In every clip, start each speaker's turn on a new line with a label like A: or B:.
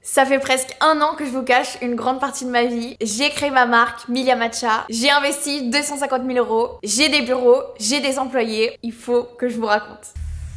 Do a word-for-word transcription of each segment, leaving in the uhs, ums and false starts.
A: Ça fait presque un an que je vous cache une grande partie de ma vie. J'ai créé ma marque Milia Matcha, j'ai investi deux cent cinquante mille euros, j'ai des bureaux, j'ai des employés. Il faut que je vous raconte.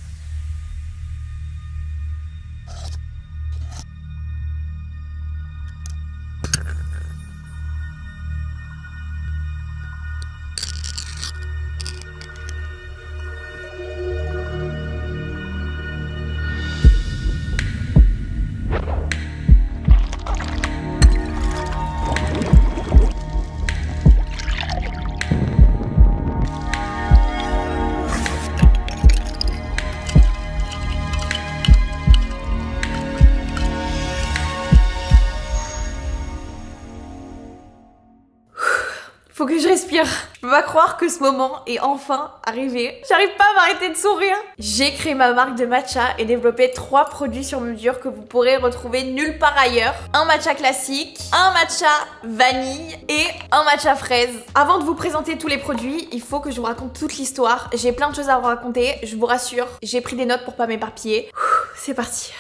A: Faut que je respire. Je peux pas croire que ce moment est enfin arrivé. J'arrive pas à m'arrêter de sourire. J'ai créé ma marque de matcha et développé trois produits sur mesure que vous pourrez retrouver nulle part ailleurs. Un matcha classique, un matcha vanille et un matcha fraise. Avant de vous présenter tous les produits, il faut que je vous raconte toute l'histoire. J'ai plein de choses à vous raconter, je vous rassure. J'ai pris des notes pour pas m'éparpiller. C'est parti.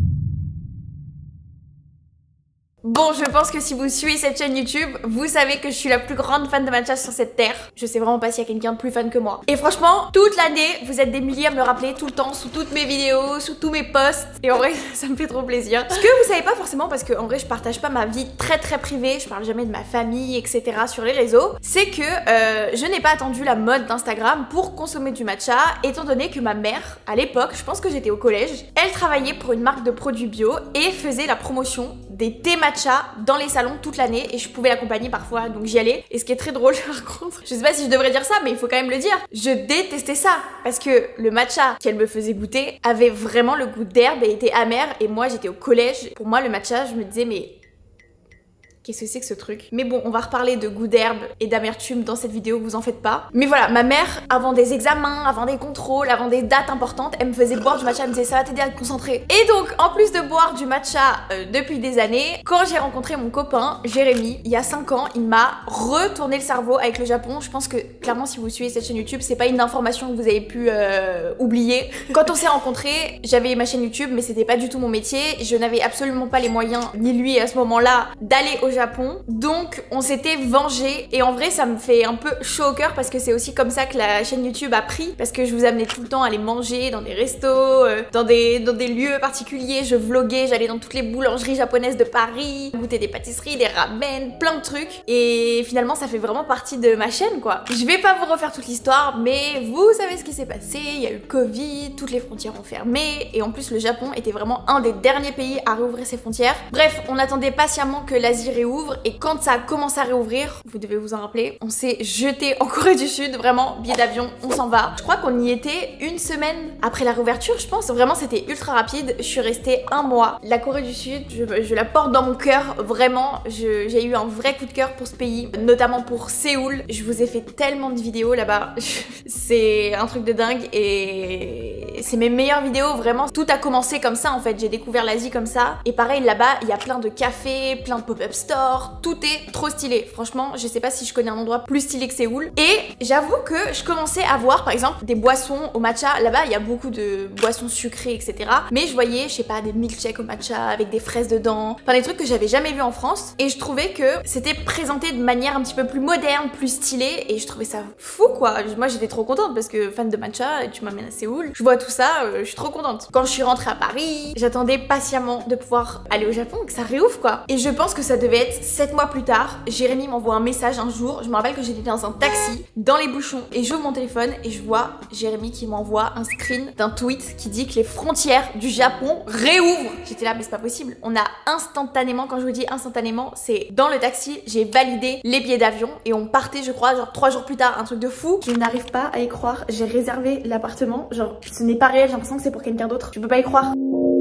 A: Bon, je pense que si vous suivez cette chaîne YouTube, vous savez que je suis la plus grande fan de matcha sur cette terre. Je sais vraiment pas s'il y a quelqu'un de plus fan que moi. Et franchement, toute l'année, vous êtes des milliers à me le rappeler tout le temps, sous toutes mes vidéos, sous tous mes posts. Et en vrai, ça me fait trop plaisir. Ce que vous savez pas forcément, parce que en vrai, je partage pas ma vie très très privée, je parle jamais de ma famille, et cetera sur les réseaux, c'est que euh, je n'ai pas attendu la mode d'Instagram pour consommer du matcha, étant donné que ma mère, à l'époque, je pense que j'étais au collège, elle travaillait pour une marque de produits bio et faisait la promotion des thés matcha dans les salons toute l'année et je pouvais l'accompagner parfois, donc j'y allais. Et ce qui est très drôle par contre, je sais pas si je devrais dire ça, mais il faut quand même le dire, je détestais ça parce que le matcha qu'elle me faisait goûter avait vraiment le goût d'herbe et était amer, et moi j'étais au collège. Pour moi le matcha, je me disais mais qu'est-ce que c'est que ce truc? Mais bon, on va reparler de goût d'herbe et d'amertume dans cette vidéo, vous en faites pas. Mais voilà, ma mère, avant des examens, avant des contrôles, avant des dates importantes, elle me faisait boire du matcha, elle me disait ça va t'aider à te concentrer. Et donc, en plus de boire du matcha euh, depuis des années, quand j'ai rencontré mon copain, Jérémy, il y a cinq ans, il m'a retourné le cerveau avec le Japon. Je pense que, clairement, si vous suivez cette chaîne YouTube, c'est pas une information que vous avez pu euh, oublier. Quand on s'est rencontrés, j'avais ma chaîne YouTube, mais c'était pas du tout mon métier. Je n'avais absolument pas les moyens, ni lui à ce moment-là, d'aller au Japon, donc on s'était vengé. Et en vrai ça me fait un peu chaud au cœur parce que c'est aussi comme ça que la chaîne YouTube a pris, parce que je vous amenais tout le temps à aller manger dans des restos, euh, dans, des, dans des lieux particuliers, je vloguais, j'allais dans toutes les boulangeries japonaises de Paris, goûter des pâtisseries, des ramen, plein de trucs, et finalement ça fait vraiment partie de ma chaîne quoi. Je vais pas vous refaire toute l'histoire, mais vous savez ce qui s'est passé, il y a eu le Covid, toutes les frontières ont fermé, et en plus le Japon était vraiment un des derniers pays à réouvrir ses frontières. Bref, on attendait patiemment que l'Asie réouvre, et quand ça a commencé à réouvrir, vous devez vous en rappeler, on s'est jeté en Corée du Sud, vraiment, billet d'avion, on s'en va. Je crois qu'on y était une semaine après la réouverture, je pense. Vraiment, c'était ultra rapide. Je suis restée un mois. La Corée du Sud, je, je la porte dans mon cœur, vraiment. J'ai eu un vrai coup de cœur pour ce pays, notamment pour Séoul. Je vous ai fait tellement de vidéos là-bas. C'est un truc de dingue et c'est mes meilleures vidéos, vraiment. Tout a commencé comme ça en fait. J'ai découvert l'Asie comme ça. Et pareil, là-bas, il y a plein de cafés, plein de pop-up stores. Tout est trop stylé. Franchement, je sais pas si je connais un endroit plus stylé que Séoul. Et j'avoue que je commençais à voir, par exemple, des boissons au matcha. Là-bas, il y a beaucoup de boissons sucrées, et cetera. Mais je voyais, je sais pas, des milkshakes au matcha avec des fraises dedans. Enfin, des trucs que j'avais jamais vu en France. Et je trouvais que c'était présenté de manière un petit peu plus moderne, plus stylée. Et je trouvais ça fou, quoi. Moi, j'étais trop contente parce que fan de matcha, tu m'amènes à Séoul. Je vois tout ça, euh, je suis trop contente. Quand je suis rentrée à Paris, j'attendais patiemment de pouvoir aller au Japon, que ça réouvre, quoi. Et je pense que ça devait être sept mois plus tard, Jérémy m'envoie un message un jour. Je me rappelle que j'étais dans un taxi, dans les bouchons, et j'ouvre mon téléphone et je vois Jérémy qui m'envoie un screen d'un tweet qui dit que les frontières du Japon réouvrent. J'étais là, mais c'est pas possible. On a instantanément, quand je vous dis instantanément, c'est dans le taxi, j'ai validé les billets d'avion et on partait, je crois, genre trois jours plus tard, un truc de fou. Je n'arrive pas à y croire. J'ai réservé l'appartement, genre ce n'est pas réel, j'ai l'impression que c'est pour quelqu'un d'autre. Je peux pas y croire.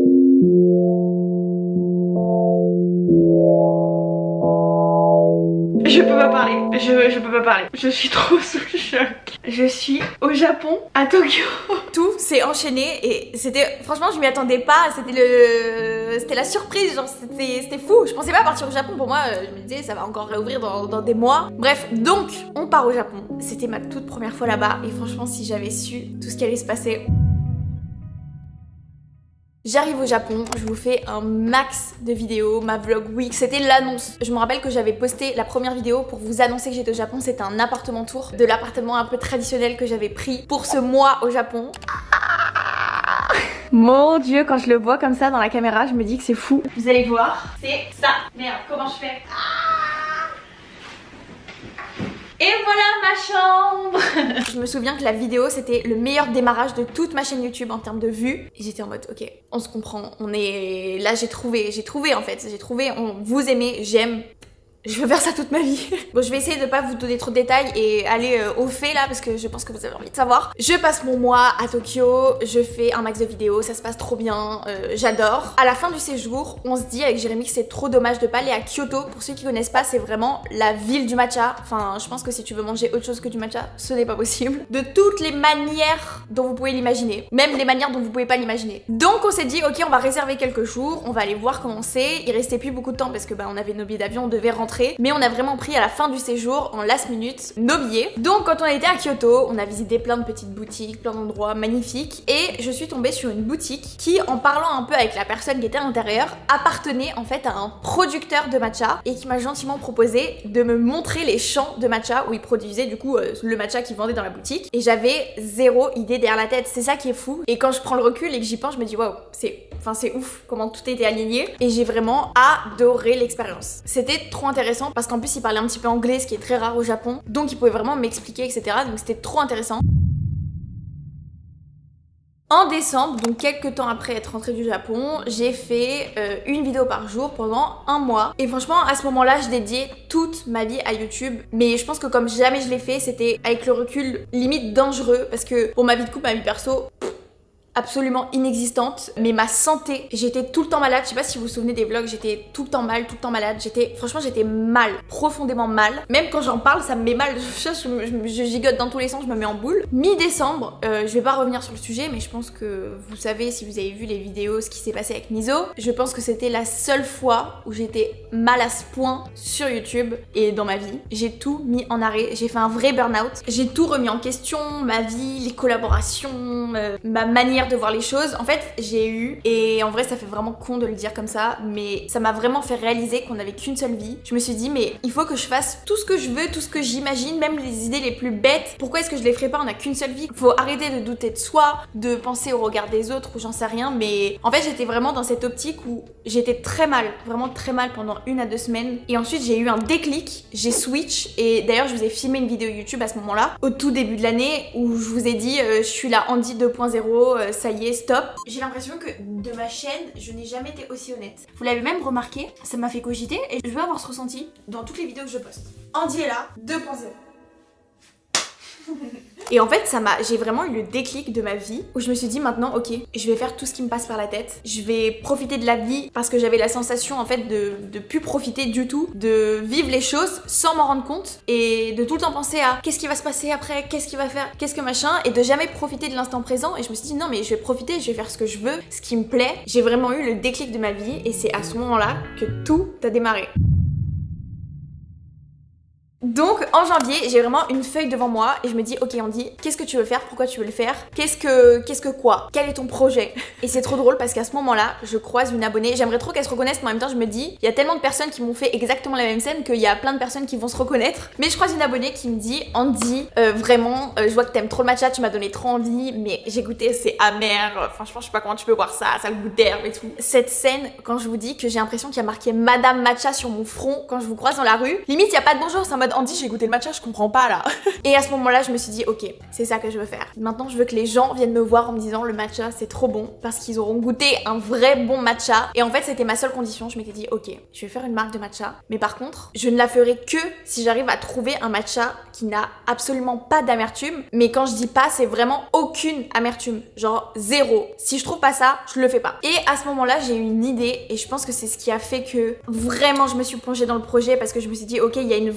A: Je peux pas parler, je, je peux pas parler. Je suis trop sous le choc. Je suis au Japon, à Tokyo. Tout s'est enchaîné et c'était, franchement je m'y attendais pas. C'était le, c'était la surprise, genre c'était fou. Je pensais pas partir au Japon, pour moi je me disais ça va encore réouvrir dans, dans des mois. Bref, donc on part au Japon. C'était ma toute première fois là-bas et franchement si j'avais su tout ce qui allait se passer. J'arrive au Japon, je vous fais un max de vidéos, ma vlog week, c'était l'annonce. Je me rappelle que j'avais posté la première vidéo pour vous annoncer que j'étais au Japon, c'était un appartement tour, de l'appartement un peu traditionnel que j'avais pris pour ce mois au Japon. Mon dieu, quand je le vois comme ça dans la caméra, je me dis que c'est fou. Vous allez voir, c'est ça. Merde, comment je fais? Et voilà ma chambre. Je me souviens que la vidéo c'était le meilleur démarrage de toute ma chaîne YouTube en termes de vues. Et j'étais en mode ok, on se comprend, on est... Là j'ai trouvé, j'ai trouvé en fait, j'ai trouvé, on... vous aimez, j'aime. Je veux faire ça toute ma vie. Bon, je vais essayer de pas vous donner trop de détails et aller euh, au fait là parce que je pense que vous avez envie de savoir. Je passe mon mois à Tokyo, je fais un max de vidéos, ça se passe trop bien, euh, j'adore. À la fin du séjour, on se dit avec Jérémy que c'est trop dommage de pas aller à Kyoto. Pour ceux qui connaissent pas, c'est vraiment la ville du matcha. Enfin, je pense que si tu veux manger autre chose que du matcha, ce n'est pas possible. De toutes les manières dont vous pouvez l'imaginer, même les manières dont vous pouvez pas l'imaginer. Donc on s'est dit ok, on va réserver quelques jours, on va aller voir comment c'est. Il restait plus beaucoup de temps parce que bah on avait nos billets d'avion, on devait rentrer. Mais on a vraiment pris à la fin du séjour, en last minute, nos billets. Donc quand on était à Kyoto, on a visité plein de petites boutiques, plein d'endroits magnifiques. Et je suis tombée sur une boutique qui, en parlant un peu avec la personne qui était à l'intérieur, appartenait en fait à un producteur de matcha. Et qui m'a gentiment proposé de me montrer les champs de matcha où il produisait du coup euh, le matcha qu'il vendait dans la boutique. Et j'avais zéro idée derrière la tête, c'est ça qui est fou. Et quand je prends le recul et que j'y pense, je me dis waouh, c'est... Enfin c'est ouf comment tout était aligné. Et j'ai vraiment adoré l'expérience. C'était trop intéressant parce qu'en plus il parlait un petit peu anglais, ce qui est très rare au Japon. Donc il pouvait vraiment m'expliquer, et cetera. Donc c'était trop intéressant. En décembre, donc quelques temps après être rentrée du Japon, j'ai fait euh, une vidéo par jour pendant un mois. Et franchement, à ce moment-là, je dédiais toute ma vie à YouTube. Mais je pense que comme jamais je l'ai fait, c'était avec le recul limite dangereux. Parce que pour ma vie de couple, ma vie perso... absolument inexistante, mais ma santé, j'étais tout le temps malade. Je sais pas si vous vous souvenez des vlogs, j'étais tout le temps mal, tout le temps malade. J'étais, franchement, j'étais mal, profondément mal. Même quand j'en parle, ça me met mal. Je, je, je, je gigote dans tous les sens, je me mets en boule. Mi-décembre, euh, je vais pas revenir sur le sujet, mais je pense que vous savez, si vous avez vu les vidéos, ce qui s'est passé avec Miso. Je pense que c'était la seule fois où j'étais mal à ce point sur YouTube et dans ma vie. J'ai tout mis en arrêt, j'ai fait un vrai burn-out. J'ai tout remis en question, ma vie, les collaborations, euh, ma manière de voir les choses. En fait, j'ai eu, et en vrai ça fait vraiment con de le dire comme ça, mais ça m'a vraiment fait réaliser qu'on n'avait qu'une seule vie. Je me suis dit mais il faut que je fasse tout ce que je veux, tout ce que j'imagine, même les idées les plus bêtes. Pourquoi est-ce que je les ferais pas? On n'a qu'une seule vie. Faut arrêter de douter de soi, de penser au regard des autres ou j'en sais rien. Mais en fait j'étais vraiment dans cette optique où j'étais très mal, vraiment très mal pendant une à deux semaines. Et ensuite j'ai eu un déclic, j'ai switch. Et d'ailleurs je vous ai filmé une vidéo YouTube à ce moment-là, au tout début de l'année, où je vous ai dit euh, je suis la Andy deux point zéro, euh, ça y est, stop. J'ai l'impression que de ma chaîne, je n'ai jamais été aussi honnête. Vous l'avez même remarqué, ça m'a fait cogiter et je veux avoir ce ressenti dans toutes les vidéos que je poste. Andy est là, deux point zéro. Et en fait ça m'a, j'ai vraiment eu le déclic de ma vie où je me suis dit maintenant ok, je vais faire tout ce qui me passe par la tête, je vais profiter de la vie parce que j'avais la sensation en fait de, de plus profiter du tout, de vivre les choses sans m'en rendre compte et de tout le temps penser à qu'est-ce qui va se passer après, qu'est-ce qui va faire, qu'est-ce que machin, et de jamais profiter de l'instant présent. Et je me suis dit non mais je vais profiter, je vais faire ce que je veux, ce qui me plaît. J'ai vraiment eu le déclic de ma vie et c'est à ce moment-là que tout a démarré. Donc en janvier, j'ai vraiment une feuille devant moi et je me dis ok Andy, qu'est-ce que tu veux faire, pourquoi tu veux le faire, qu'est-ce que qu'est-ce que quoi, quel est ton projet? Et c'est trop drôle parce qu'à ce moment-là, je croise une abonnée, j'aimerais trop qu'elle se reconnaisse, mais en même temps je me dis, il y a tellement de personnes qui m'ont fait exactement la même scène qu'il y a plein de personnes qui vont se reconnaître. Mais je croise une abonnée qui me dit Andy, euh, vraiment, euh, je vois que t'aimes trop le matcha, tu m'as donné trop envie, mais j'ai goûté, c'est amer, franchement je sais pas comment tu peux boire ça, ça a le goût d'herbe et tout. Cette scène, quand je vous dis que j'ai l'impression qu'il y a marqué Madame Matcha sur mon front quand je vous croise dans la rue, limite il y a pas de bonjour, c'est en mode Andy, j'ai goûté le matcha, je comprends pas là. Et à ce moment-là, je me suis dit ok, c'est ça que je veux faire. Maintenant, je veux que les gens viennent me voir en me disant le matcha c'est trop bon parce qu'ils auront goûté un vrai bon matcha. Et en fait, c'était ma seule condition. Je m'étais dit ok, je vais faire une marque de matcha, mais par contre, je ne la ferai que si j'arrive à trouver un matcha qui n'a absolument pas d'amertume. Mais quand je dis pas, c'est vraiment aucune amertume, genre zéro. Si je trouve pas ça, je le fais pas. Et à ce moment-là, j'ai eu une idée et je pense que c'est ce qui a fait que vraiment je me suis plongée dans le projet parce que je me suis dit ok, il y a une vraie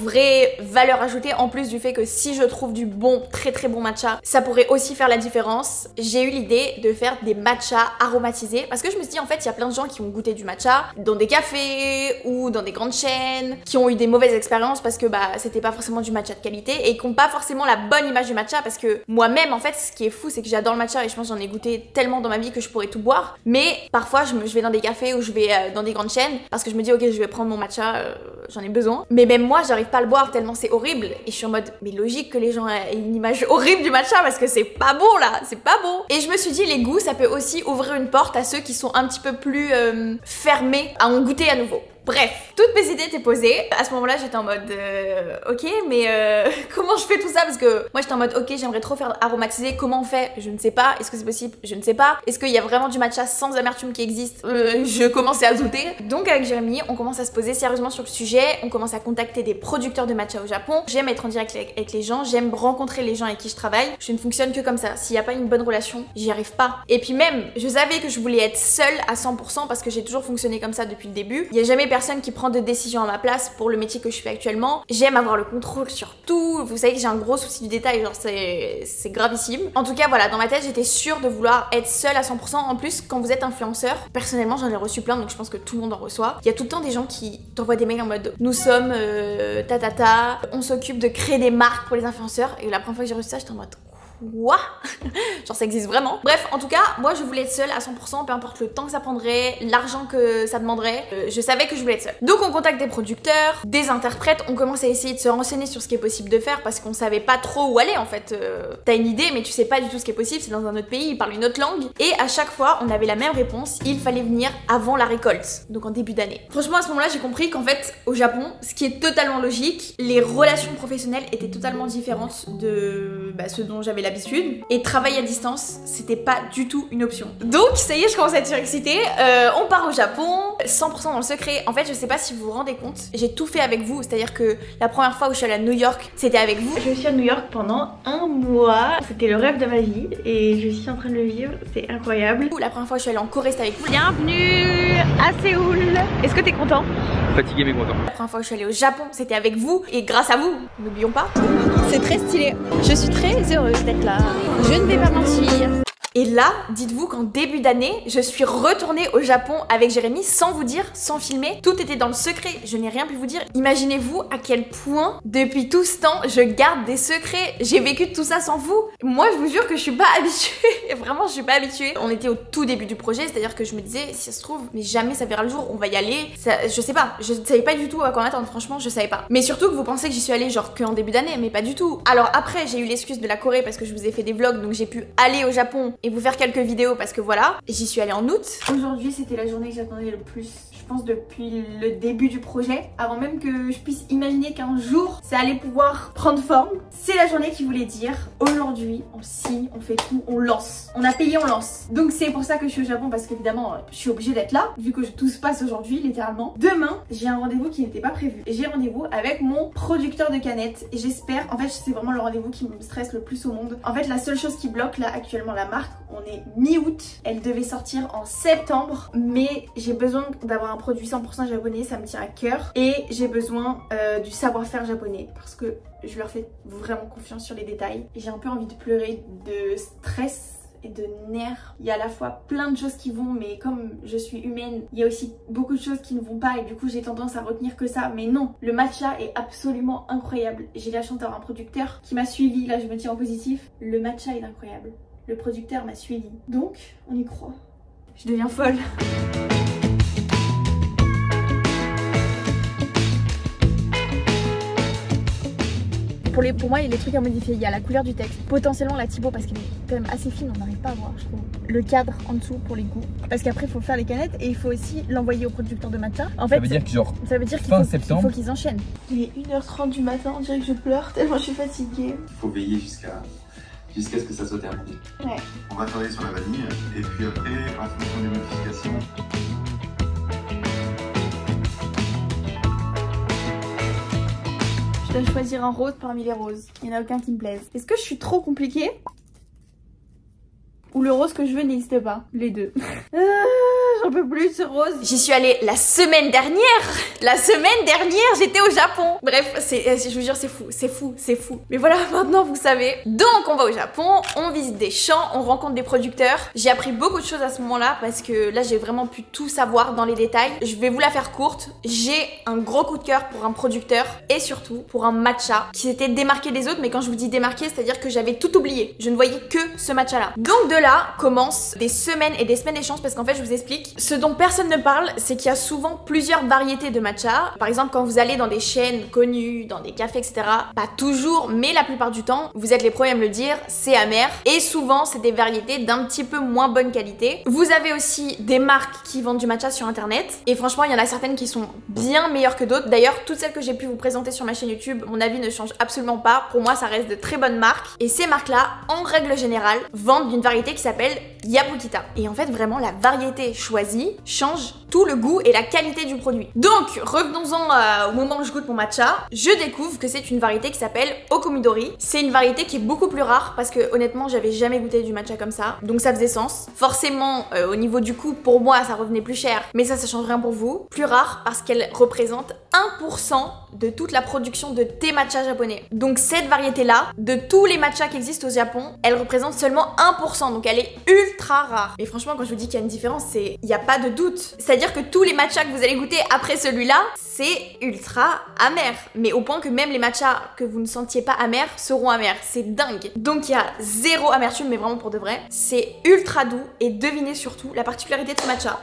A: côté valeur ajoutée, en plus du fait que si je trouve du bon, très très bon matcha, ça pourrait aussi faire la différence. J'ai eu l'idée de faire des matchas aromatisés parce que je me suis dit en fait il y a plein de gens qui ont goûté du matcha dans des cafés ou dans des grandes chaînes, qui ont eu des mauvaises expériences parce que bah c'était pas forcément du matcha de qualité et qui ont pas forcément la bonne image du matcha, parce que moi-même en fait ce qui est fou c'est que j'adore le matcha et je pense j'en ai goûté tellement dans ma vie que je pourrais tout boire, mais parfois je, me, je vais dans des cafés ou je vais euh, dans des grandes chaînes parce que je me dis ok je vais prendre mon matcha, euh, j'en ai besoin, mais même moi j'arrive pas à le boire tellement c'est horrible et je suis en mode mais logique que les gens aient une image horrible du matcha parce que c'est pas bon là, c'est pas bon. Et je me suis dit les goûts ça peut aussi ouvrir une porte à ceux qui sont un petit peu plus euh, fermés à en goûter à nouveau. Bref, toutes mes idées étaient posées. À ce moment-là, j'étais en mode euh, ok, mais euh, comment je fais tout ça? Parce que moi, j'étais en mode ok, j'aimerais trop faire aromatiser. Comment on fait? Je ne sais pas. Est-ce que c'est possible? Je ne sais pas. Est-ce qu'il y a vraiment du matcha sans amertume qui existe? euh, Je commençais à douter. Donc avec Jérémy, on commence à se poser sérieusement sur le sujet. On commence à contacter des producteurs de matcha au Japon. J'aime être en direct avec les gens. J'aime rencontrer les gens avec qui je travaille. Je ne fonctionne que comme ça. S'il n'y a pas une bonne relation, j'y arrive pas. Et puis même, je savais que je voulais être seule à cent pour cent parce que j'ai toujours fonctionné comme ça depuis le début. Il n'y a jamais personne qui prend de décision à ma place pour le métier que je fais actuellement. J'aime avoir le contrôle sur tout. Vous savez que j'ai un gros souci du détail, genre c'est gravissime. En tout cas voilà, dans ma tête j'étais sûre de vouloir être seule à cent pour cent. En plus quand vous êtes influenceur, personnellement j'en ai reçu plein donc je pense que tout le monde en reçoit. Il y a tout le temps des gens qui t'envoient des mails en mode nous sommes euh, ta ta ta, on s'occupe de créer des marques pour les influenceurs. Et la première fois que j'ai reçu ça j'étais en mode quoi? Genre ça existe vraiment. Bref, en tout cas, moi je voulais être seule à cent pour cent, peu importe le temps que ça prendrait, l'argent que ça demanderait, euh, je savais que je voulais être seule. Donc on contacte des producteurs, des interprètes, on commence à essayer de se renseigner sur ce qui est possible de faire parce qu'on savait pas trop où aller en fait. Euh, T'as une idée mais tu sais pas du tout ce qui est possible, c'est dans un autre pays, ils parlent une autre langue. Et à chaque fois, on avait la même réponse, il fallait venir avant la récolte, donc en début d'année. Franchement à ce moment-là, j'ai compris qu'en fait, au Japon, ce qui est totalement logique, les relations professionnelles étaient totalement différentes de bah, ce dont j'avais l'habitude, et travailler à distance c'était pas du tout une option. Donc ça y est, je commence à être surexcitée. Euh, on part au Japon cent pour cent dans le secret. En fait je sais pas si vous vous rendez compte, j'ai tout fait avec vous, c'est à dire que la première fois où je suis allée à New York c'était avec vous.
B: Je suis à New York pendant un mois, c'était le rêve de ma vie et je suis en train de le vivre, c'est incroyable.
A: La première fois où je suis allée en Corée c'était avec vous.
B: Bienvenue à Séoul. Est-ce que t'es content?
C: Fatigué mais content.
A: La première fois où je suis allée au Japon c'était avec vous et grâce à vous, n'oublions pas.
B: C'est très stylé, je suis très heureuse d'être là, je ne vais pas mentir.
A: Et là, dites-vous qu'en début d'année, je suis retournée au Japon avec Jérémy sans vous dire, sans filmer. Tout était dans le secret, je n'ai rien pu vous dire. Imaginez-vous à quel point, depuis tout ce temps, je garde des secrets. J'ai vécu tout ça sans vous. Moi, je vous jure que je suis pas habituée. Vraiment, je suis pas habituée. On était au tout début du projet, c'est-à-dire que je me disais, si ça se trouve, mais jamais ça verra le jour, on va y aller. Ça, je sais pas, je savais pas du tout à quoi m'attendre, franchement, je savais pas. Mais surtout que vous pensez que j'y suis allée genre qu'en début d'année, mais pas du tout. Alors après, j'ai eu l'excuse de la Corée parce que je vous ai fait des vlogs, donc j'ai pu aller au Japon et vous faire quelques vidéos parce que voilà, j'y suis allée en août.
B: Aujourd'hui c'était la journée que j'attendais le plus, je pense depuis le début du projet, avant même que je puisse imaginer qu'un jour ça allait pouvoir prendre forme. C'est la journée qui voulait dire aujourd'hui on signe, on fait tout, on lance. On a payé, on lance. Donc c'est pour ça que je suis au Japon parce qu'évidemment je suis obligée d'être là vu que tout se passe aujourd'hui littéralement. Demain j'ai un rendez-vous qui n'était pas prévu. J'ai rendez-vous avec mon producteur de canettes et j'espère, en fait c'est vraiment le rendez-vous qui me stresse le plus au monde. En fait la seule chose qui bloque là actuellement la marque, on est mi-août, elle devait sortir en septembre, mais j'ai besoin d'avoir un produit cent pour cent japonais, ça me tient à cœur, et j'ai besoin euh, du savoir-faire japonais parce que je leur fais vraiment confiance sur les détails. J'ai un peu envie de pleurer de stress et de nerfs. Il y a à la fois plein de choses qui vont, mais comme je suis humaine, il y a aussi beaucoup de choses qui ne vont pas et du coup j'ai tendance à retenir que ça. Mais non, le matcha est absolument incroyable. J'ai la chance d'avoir un producteur qui m'a suivi, là je me tiens en positif. Le matcha est incroyable. Le producteur m'a suivi. Donc, on y croit. Je deviens folle. Pour, les, pour moi, il y a les trucs à modifier. Il y a la couleur du texte, potentiellement la typo parce qu'elle est quand même assez fine, on n'arrive pas à voir, je trouve. Le cadre en dessous pour les goûts. Parce qu'après, il faut faire les canettes et il faut aussi l'envoyer au producteur de matcha. En fait,
C: ça veut dire que genre
B: ça veut dire qu'il
C: fin
B: faut,
C: septembre,
B: qu'il faut qu'ils enchaînent. Il est une heure trente du matin, on dirait que je pleure tellement je suis fatiguée.
D: Il faut veiller jusqu'à jusqu'à ce que ça soit terminé.
B: Ouais.
D: On va travailler sur la vanille et puis après, en fonction des modifications.
B: Je dois choisir un rose parmi les roses. Il n'y en a aucun qui me plaise. Est-ce que je suis trop compliquée? Ou le rose que je veux n'existe pas? Les deux. euh, j'en peux plus, c'est rose.
A: J'y suis allée la semaine dernière. La semaine dernière, j'étais au Japon. Bref, c'est, je vous jure, c'est fou, c'est fou, c'est fou. Mais voilà, maintenant vous savez. Donc on va au Japon, on visite des champs, on rencontre des producteurs. J'ai appris beaucoup de choses à ce moment-là parce que là j'ai vraiment pu tout savoir dans les détails. Je vais vous la faire courte. J'ai un gros coup de cœur pour un producteur et surtout pour un matcha qui s'était démarqué des autres. Mais quand je vous dis démarqué, c'est-à-dire que j'avais tout oublié. Je ne voyais que ce matcha là. Donc de là commencent des semaines et des semaines d'échanges parce qu'en fait je vous explique. Ce dont personne ne parle, c'est qu'il y a souvent plusieurs variétés de matcha. Par exemple, quand vous allez dans des chaînes connues, dans des cafés, et cetera. Pas toujours, mais la plupart du temps, vous êtes les premiers à me le dire, c'est amer. Et souvent, c'est des variétés d'un petit peu moins bonne qualité. Vous avez aussi des marques qui vendent du matcha sur internet. Et franchement, il y en a certaines qui sont bien meilleures que d'autres. D'ailleurs, toutes celles que j'ai pu vous présenter sur ma chaîne YouTube, mon avis ne change absolument pas. Pour moi, ça reste de très bonnes marques. Et ces marques-là, en règle générale, vendent d'une variété qui s'appelle Yabukita. Et en fait, vraiment, la variété choisie change tout le goût et la qualité du produit. Donc, revenons-en euh, au moment où je goûte mon matcha. Je découvre que c'est une variété qui s'appelle Okumidori. C'est une variété qui est beaucoup plus rare parce que honnêtement, j'avais jamais goûté du matcha comme ça. Donc ça faisait sens. Forcément, euh, au niveau du coût, pour moi, ça revenait plus cher. Mais ça, ça change rien pour vous. Plus rare parce qu'elle représente un pour cent de toute la production de thé matcha japonais. Donc cette variété-là, de tous les matchas qui existent au Japon, elle représente seulement un pour cent. Donc elle est ultra rare. Mais franchement, quand je vous dis qu'il y a une différence, c'est... il n'y a pas de doute. C'est-à-dire que tous les matchas que vous allez goûter après celui-là, c'est ultra amer. Mais au point que même les matchas que vous ne sentiez pas amers seront amers. C'est dingue. Donc il y a zéro amertume, mais vraiment pour de vrai. C'est ultra doux. Et devinez surtout la particularité de ce matcha.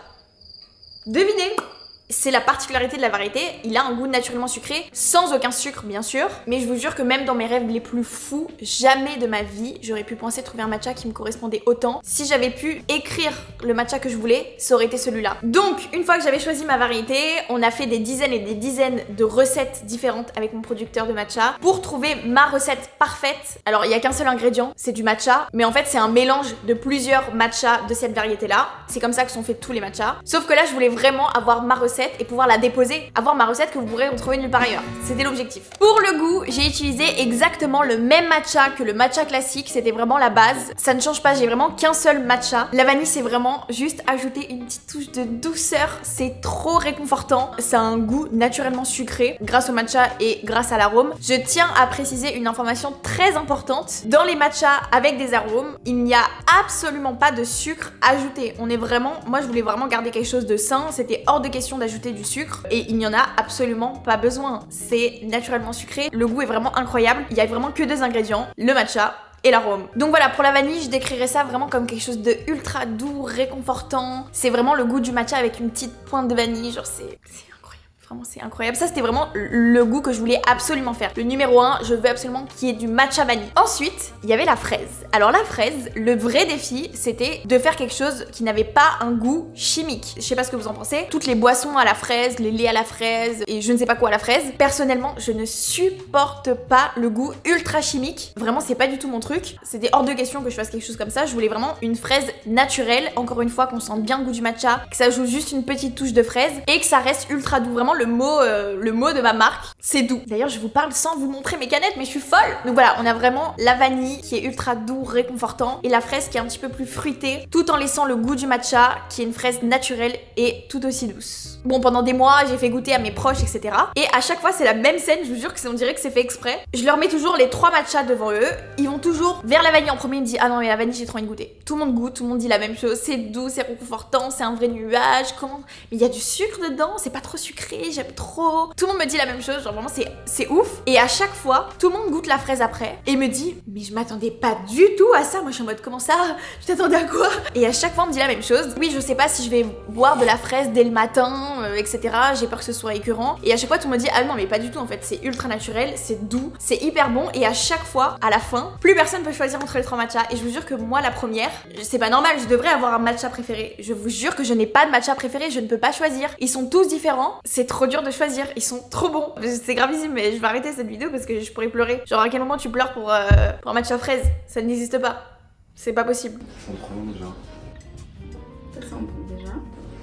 A: Devinez! C'est la particularité de la variété, il a un goût naturellement sucré, sans aucun sucre bien sûr, mais je vous jure que même dans mes rêves les plus fous, jamais de ma vie j'aurais pu penser trouver un matcha qui me correspondait autant. Si j'avais pu écrire le matcha que je voulais, ça aurait été celui-là. Donc une fois que j'avais choisi ma variété, on a fait des dizaines et des dizaines de recettes différentes avec mon producteur de matcha pour trouver ma recette parfaite. Alors il n'y a qu'un seul ingrédient, c'est du matcha, mais en fait c'est un mélange de plusieurs matchas de cette variété-là. C'est comme ça que sont faits tous les matchas. Sauf que là je voulais vraiment avoir ma recette et pouvoir la déposer, avoir ma recette que vous pourrez retrouver nulle part ailleurs. C'était l'objectif. Pour le goût, j'ai utilisé exactement le même matcha que le matcha classique, c'était vraiment la base. Ça ne change pas, j'ai vraiment qu'un seul matcha. La vanille, c'est vraiment juste ajouter une petite touche de douceur, c'est trop réconfortant. Ça a un goût naturellement sucré grâce au matcha et grâce à l'arôme. Je tiens à préciser une information très importante. Dans les matchas avec des arômes, il n'y a absolument pas de sucre ajouté. On est vraiment, moi je voulais vraiment garder quelque chose de sain, c'était hors de question d'ajouter du sucre et il n'y en a absolument pas besoin. C'est naturellement sucré, le goût est vraiment incroyable, il y a vraiment que deux ingrédients, le matcha et l'arôme. Donc voilà, pour la vanille, je décrirais ça vraiment comme quelque chose de ultra doux, réconfortant. C'est vraiment le goût du matcha avec une petite pointe de vanille, genre c'est... Vraiment, c'est incroyable. Ça, c'était vraiment le goût que je voulais absolument faire. Le numéro un, je veux absolument qu'il y ait du matcha vanille. Ensuite, il y avait la fraise. Alors la fraise, le vrai défi, c'était de faire quelque chose qui n'avait pas un goût chimique. Je sais pas ce que vous en pensez. Toutes les boissons à la fraise, les laits à la fraise et je ne sais pas quoi à la fraise. Personnellement, je ne supporte pas le goût ultra chimique. Vraiment, c'est pas du tout mon truc. C'était hors de question que je fasse quelque chose comme ça. Je voulais vraiment une fraise naturelle. Encore une fois, qu'on sente bien le goût du matcha, que ça joue juste une petite touche de fraise et que ça reste ultra doux. Vraiment, le mot, euh, le mot de ma marque, c'est doux. D'ailleurs, je vous parle sans vous montrer mes canettes, mais je suis folle. Donc voilà, on a vraiment la vanille qui est ultra doux, réconfortant, et la fraise qui est un petit peu plus fruitée, tout en laissant le goût du matcha, qui est une fraise naturelle et tout aussi douce. Bon, pendant des mois, j'ai fait goûter à mes proches, et cetera. Et à chaque fois, c'est la même scène, je vous jure que on dirait que c'est fait exprès. Je leur mets toujours les trois matchas devant eux, ils vont toujours vers la vanille en premier, ils me disent ah non mais la vanille j'ai trop envie de goûter. Tout le monde goûte, tout le monde dit la même chose, c'est doux, c'est réconfortant, c'est un vrai nuage, comment... Mais il y a du sucre dedans, c'est pas trop sucré, j'aime trop. Tout le monde me dit la même chose, genre vraiment c'est c'est ouf. Et à chaque fois, tout le monde goûte la fraise après et me dit mais je m'attendais pas du tout à ça. Moi je suis en mode comment ça? Tu t'attendais à quoi? Et à chaque fois on me dit la même chose. Oui, je sais pas si je vais boire de la fraise dès le matin, euh, et cetera. J'ai peur que ce soit écœurant. Et à chaque fois tout le monde me dit ah non mais pas du tout en fait, c'est ultra naturel, c'est doux, c'est hyper bon. Et à chaque fois, à la fin, plus personne peut choisir entre les trois matchas. Et je vous jure que moi la première, c'est pas normal, je devrais avoir un matcha préféré. Je vous jure que je n'ai pas de matcha préféré, je ne peux pas choisir. Ils sont tous différents, c'est trop dur de choisir, ils sont trop bons. C'est gravissime, mais je vais arrêter cette vidéo parce que je pourrais pleurer. Genre à quel moment tu pleures pour, euh, pour un matcha fraise? Ça n'existe pas. C'est pas possible.
D: Ça sent trop bon déjà.
B: Ça sent bon déjà.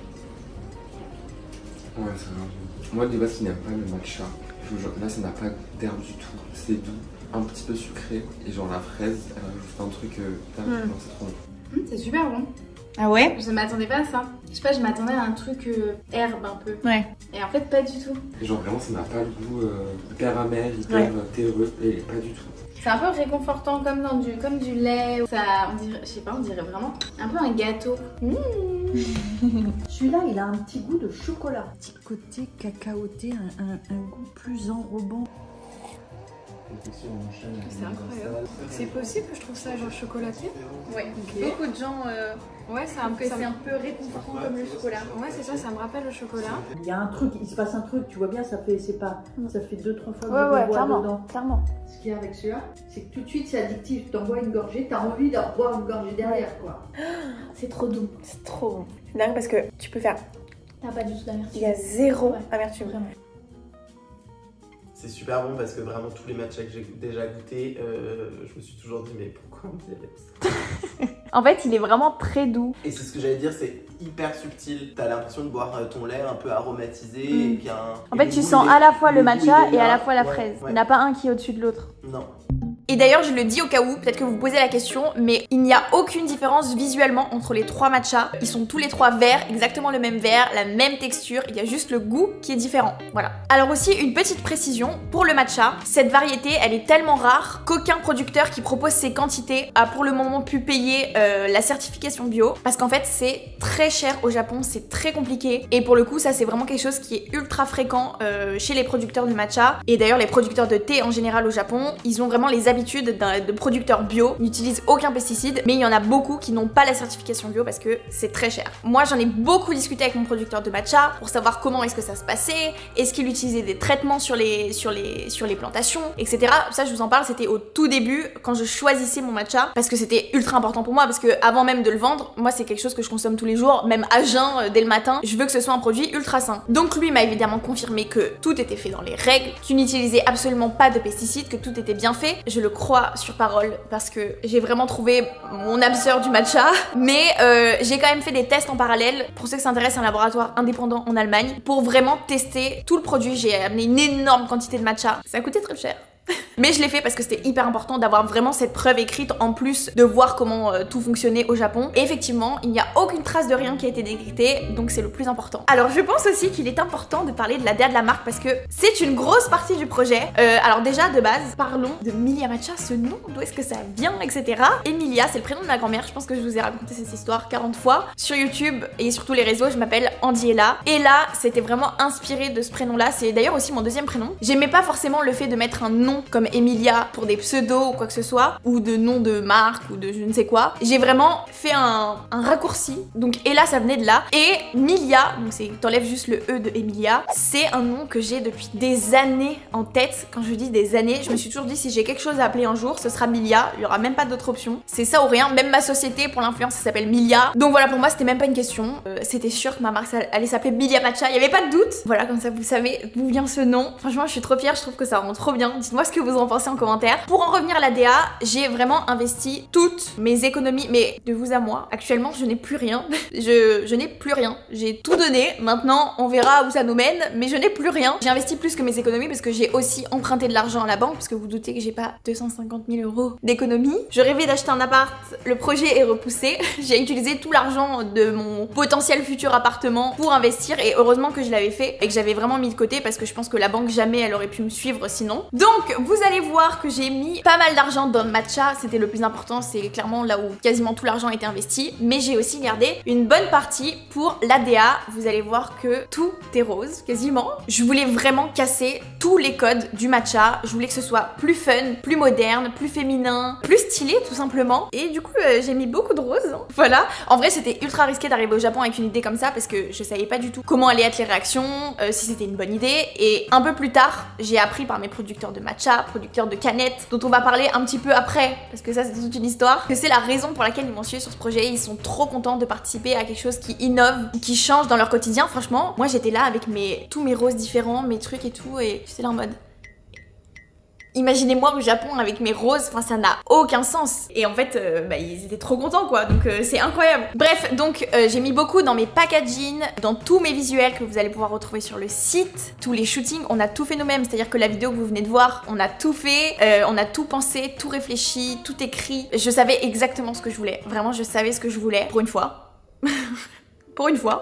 D: Ouais, ça va. Moi de base, il n'y a pas le matcha. Je vous jure, là, ça n'a pas d'herbe du tout. C'est doux, un petit peu sucré. Et genre la fraise, elle a juste un truc. Euh, mm. C'est trop bon.
B: Mm, c'est super bon.
A: Ah ouais?
B: Je m'attendais pas à ça. Je sais pas, je m'attendais à un truc euh, herbe un peu.
A: Ouais.
B: Et en fait, pas du tout.
D: Genre vraiment, ça n'a pas le goût euh, hyper amer, hyper ouais. terreux, et pas du tout.
B: C'est un peu réconfortant comme dans du, comme du lait. Ça, on dirait, je sais pas, on dirait vraiment un peu un gâteau. Mmh.
C: Celui-là, il a un petit goût de chocolat. Un petit côté cacaoté, un, un, un goût plus enrobant.
E: C'est incroyable. C'est possible que je trouve ça genre chocolaté?
B: Ouais. Okay. Beaucoup de gens. Euh...
E: Ouais, c'est un,
B: c'est un peu réconfortant comme le chocolat.
E: Ouais, c'est ça, ça me rappelle le chocolat.
C: Il y a un truc, il se passe un truc, tu vois bien, ça fait, c'est pas, ça fait deux, trois fois que
A: ouais,
C: je
A: ouais,
C: bois
A: clairement,
C: dedans.
A: Clairement.
C: Ce qu'il y a avec celui-là, c'est que tout de suite c'est addictif. Tu t'en bois une gorgée, t'as envie d'en boire une gorgée derrière, quoi.
B: C'est trop doux.
A: C'est trop bon. C'est dingue parce que tu peux faire.
B: T'as pas du tout d'amertume.
A: Il y a zéro
B: ouais.
A: amertume.
B: Vraiment.
F: C'est super bon parce que vraiment tous les matchs que j'ai déjà goûté, euh, je me suis toujours dit mais pourquoi on dirait ça?
A: En fait, il est vraiment très doux.
F: Et c'est ce que j'allais dire, c'est hyper subtil. T'as l'impression de boire ton lait un peu aromatisé.
A: Mm.
F: Et puis un,
A: en fait, tu sens à la fois le matcha et à la fois la
F: ouais,
A: fraise.
F: Ouais.
A: Il n'y en a pas un qui est au-dessus de l'autre.
F: Non.
A: Et d'ailleurs, je le dis au cas où, peut-être que vous vous posez la question, mais il n'y a aucune différence visuellement entre les trois matchas. Ils sont tous les trois verts, exactement le même vert, la même texture, il y a juste le goût qui est différent. Voilà. Alors aussi, une petite précision, pour le matcha, cette variété, elle est tellement rare qu'aucun producteur qui propose ces quantités a pour le moment pu payer euh, la certification bio, parce qu'en fait, c'est très cher au Japon, c'est très compliqué, et pour le coup, ça c'est vraiment quelque chose qui est ultra fréquent euh, chez les producteurs de matcha, et d'ailleurs les producteurs de thé en général au Japon, ils ont vraiment les habitudes de producteurs bio, n'utilisent aucun pesticide, mais il y en a beaucoup qui n'ont pas la certification bio parce que c'est très cher. Moi j'en ai beaucoup discuté avec mon producteur de matcha pour savoir comment est-ce que ça se passait, est-ce qu'il utilisait des traitements sur les, sur les, sur les plantations, et cetera. Ça je vous en parle, c'était au tout début quand je choisissais mon matcha parce que c'était ultra important pour moi parce que avant même de le vendre, moi c'est quelque chose que je consomme tous les jours, même à jeun euh, dès le matin, je veux que ce soit un produit ultra sain. Donc lui m'a évidemment confirmé que tout était fait dans les règles, qu'il n'utilisait absolument pas de pesticides, que tout était bien fait. Je le crois sur parole parce que j'ai vraiment trouvé mon âme sœur du matcha, mais euh, j'ai quand même fait des tests en parallèle pour ceux qui s'intéressent à un laboratoire indépendant en Allemagne pour vraiment tester tout le produit. J'ai amené une énorme quantité de matcha, ça a coûté très cher. Mais je l'ai fait parce que c'était hyper important d'avoir vraiment cette preuve écrite en plus de voir comment euh, tout fonctionnait au Japon. Et effectivement, il n'y a aucune trace de rien qui a été détecté, donc c'est le plus important. Alors je pense aussi qu'il est important de parler de la D A de la marque parce que c'est une grosse partie du projet. Euh, alors déjà de base, parlons de Milia Matcha, ce nom, d'où est-ce que ça vient, et cetera. Emilia, c'est le prénom de ma grand-mère, je pense que je vous ai raconté cette histoire quarante fois. Sur YouTube et sur tous les réseaux, je m'appelle Andiella. Et là, c'était vraiment inspiré de ce prénom-là, c'est d'ailleurs aussi mon deuxième prénom. J'aimais pas forcément le fait de mettre un nom comme Emilia pour des pseudos ou quoi que ce soit, ou de nom de marque ou de je ne sais quoi. J'ai vraiment fait un, un raccourci, donc Ella ça venait de là, et Milia, donc c'est t'enlèves juste le E de Emilia, c'est un nom que j'ai depuis des années en tête. Quand je dis des années, je me suis toujours dit si j'ai quelque chose à appeler un jour, ce sera Milia, il y aura même pas d'autre option. C'est ça ou rien, même ma société pour l'influence ça s'appelle Milia. Donc voilà, pour moi c'était même pas une question, euh, c'était sûr que ma marque ça allait s'appeler Milia Matcha, il y avait pas de doute. Voilà, comme ça vous savez d'où vient ce nom. Franchement je suis trop fière, je trouve que ça rend trop bien. Dites-moi ce que vous en pensez en commentaire. Pour en revenir à la D A, j'ai vraiment investi toutes mes économies, mais de vous à moi, actuellement je n'ai plus rien. je je n'ai plus rien. J'ai tout donné, maintenant on verra où ça nous mène, mais je n'ai plus rien. J'ai investi plus que mes économies parce que j'ai aussi emprunté de l'argent à la banque, parce que vous doutez que j'ai pas deux cent cinquante mille euros d'économie. Je rêvais d'acheter un appart, le projet est repoussé. J'ai utilisé tout l'argent de mon potentiel futur appartement pour investir, et heureusement que je l'avais fait et que j'avais vraiment mis de côté parce que je pense que la banque jamais elle aurait pu me suivre sinon. Donc vous allez voir que j'ai mis pas mal d'argent dans le matcha, c'était le plus important, c'est clairement là où quasiment tout l'argent était investi, mais j'ai aussi gardé une bonne partie pour la D A. Vous allez voir que tout est rose, quasiment. Je voulais vraiment casser tous les codes du matcha, je voulais que ce soit plus fun, plus moderne, plus féminin, plus stylé tout simplement, et du coup euh, j'ai mis beaucoup de rose, hein. Voilà. En vrai c'était ultra risqué d'arriver au Japon avec une idée comme ça parce que je savais pas du tout comment allaient être les réactions, euh, si c'était une bonne idée, et un peu plus tard j'ai appris par mes producteurs de matcha, producteurs de canettes, dont on va parler un petit peu après, parce que ça c'est toute une histoire, que c'est la raison pour laquelle ils m'ont suivi sur ce projet. Ils sont trop contents de participer à quelque chose qui innove, qui change dans leur quotidien. Franchement, moi j'étais là avec mes, tous mes roses différents, mes trucs et tout, et j'étais là en mode... Imaginez-moi au Japon avec mes roses, enfin ça n'a aucun sens. Et en fait, euh, bah, ils étaient trop contents quoi, donc euh, c'est incroyable. Bref, donc euh, j'ai mis beaucoup dans mes packaging, dans tous mes visuels que vous allez pouvoir retrouver sur le site. Tous les shootings, on a tout fait nous-mêmes, c'est-à-dire que la vidéo que vous venez de voir, on a tout fait, euh, on a tout pensé, tout réfléchi, tout écrit. Je savais exactement ce que je voulais, vraiment je savais ce que je voulais, pour une fois. Pour une fois.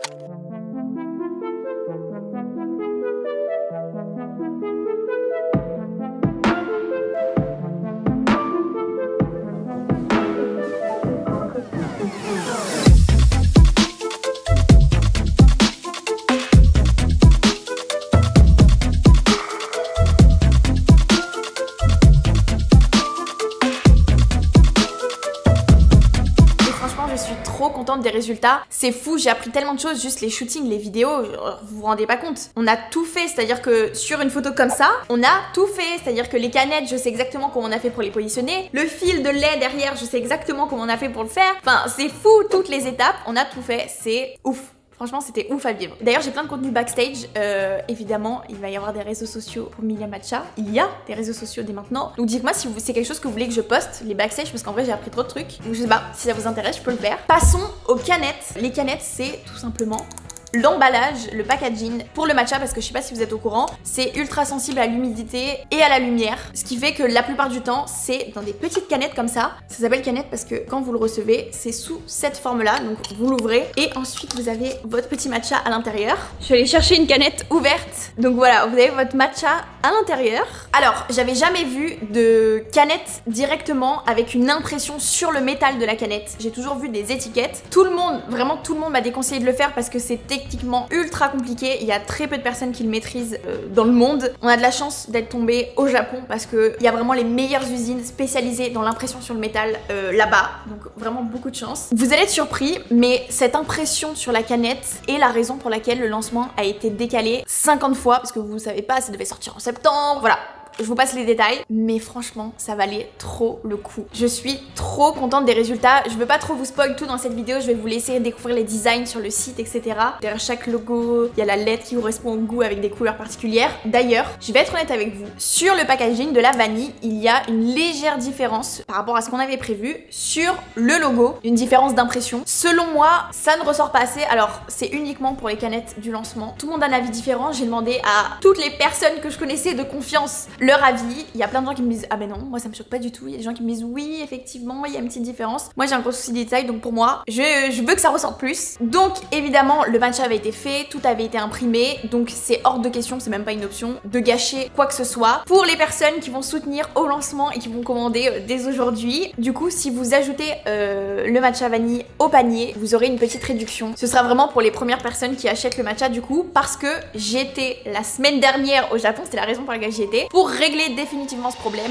A: Trop contente des résultats, c'est fou, j'ai appris tellement de choses, juste les shootings, les vidéos, vous vous rendez pas compte. On a tout fait, c'est-à-dire que sur une photo comme ça, on a tout fait, c'est-à-dire que les canettes, je sais exactement comment on a fait pour les positionner, le fil de lait derrière, je sais exactement comment on a fait pour le faire, enfin c'est fou, toutes les étapes, on a tout fait, c'est ouf. Franchement, c'était ouf à vivre. D'ailleurs, j'ai plein de contenu backstage. Euh, évidemment, il va y avoir des réseaux sociaux pour Milia Matcha. Il y a des réseaux sociaux dès maintenant. Donc dites-moi si c'est quelque chose que vous voulez que je poste, les backstage, parce qu'en vrai, j'ai appris trop de trucs. Donc je sais pas, si ça vous intéresse, je peux le faire. Passons aux canettes. Les canettes, c'est tout simplement l'emballage, le packaging pour le matcha, parce que je sais pas si vous êtes au courant, c'est ultra sensible à l'humidité et à la lumière, ce qui fait que la plupart du temps c'est dans des petites canettes comme ça. Ça s'appelle canette parce que quand vous le recevez c'est sous cette forme là, donc vous l'ouvrez et ensuite vous avez votre petit matcha à l'intérieur. Je suis allée chercher une canette ouverte, donc voilà, vous avez votre matcha à l'intérieur. Alors j'avais jamais vu de canette directement avec une impression sur le métal de la canette, j'ai toujours vu des étiquettes. Tout le monde, vraiment tout le monde m'a déconseillé de le faire parce que c'est techniquement ultra compliqué, il y a très peu de personnes qui le maîtrisent euh, dans le monde. On a de la chance d'être tombé au Japon parce que il y a vraiment les meilleures usines spécialisées dans l'impression sur le métal euh, là-bas, donc vraiment beaucoup de chance. Vous allez être surpris, mais cette impression sur la canette est la raison pour laquelle le lancement a été décalé cinquante fois, parce que vous savez pas, ça devait sortir en septembre, voilà. Je vous passe les détails, mais franchement, ça valait trop le coup. Je suis trop contente des résultats. Je veux pas trop vous spoil tout dans cette vidéo, je vais vous laisser découvrir les designs sur le site, et cetera. Derrière chaque logo, il y a la lettre qui correspond au goût avec des couleurs particulières. D'ailleurs, je vais être honnête avec vous, sur le packaging de la vanille, il y a une légère différence par rapport à ce qu'on avait prévu sur le logo, une différence d'impression. Selon moi, ça ne ressort pas assez. Alors, c'est uniquement pour les canettes du lancement. Tout le monde a un avis différent. J'ai demandé à toutes les personnes que je connaissais de confiance leur avis. Il y a plein de gens qui me disent ah ben non, moi ça me choque pas du tout. Il y a des gens qui me disent oui, effectivement, il y a une petite différence. Moi j'ai un gros souci de détail, donc pour moi, je, je veux que ça ressorte plus. Donc évidemment, le matcha avait été fait, tout avait été imprimé, donc c'est hors de question, c'est même pas une option, de gâcher quoi que ce soit. Pour les personnes qui vont soutenir au lancement et qui vont commander euh, dès aujourd'hui, du coup, si vous ajoutez euh, le matcha vanille au panier, vous aurez une petite réduction. Ce sera vraiment pour les premières personnes qui achètent le matcha du coup, parce que j'étais la semaine dernière au Japon, c'était la raison pour laquelle j'y étais, pour régler définitivement ce problème.